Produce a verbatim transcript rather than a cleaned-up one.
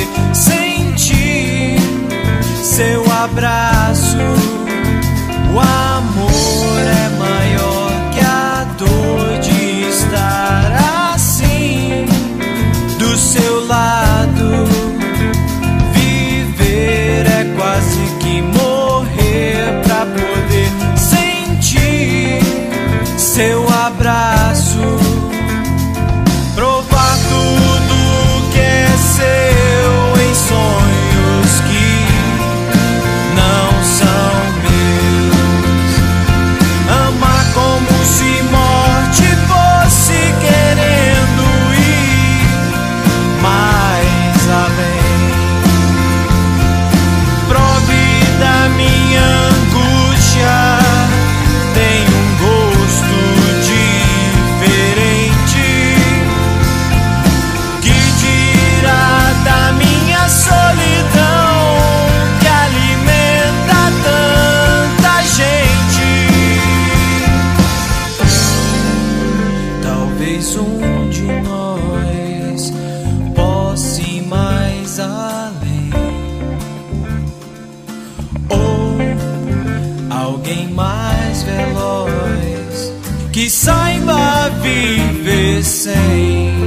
sentir seu abraço. O amor é maior que a dor de estar assim do seu lado. Viver é quase que morrer pra poder sentir seu abraço. Provar tudo que é seu em sonhos que não são meus. Amar como se morte fosse querendo ir mais além. Prove da minha angústia, tem um gosto diferente. Que dirá da minha solidão, que alimenta tanta gente? Talvez um de nós possa ir mais além, ou alguém mais veloz que saiba viver sem.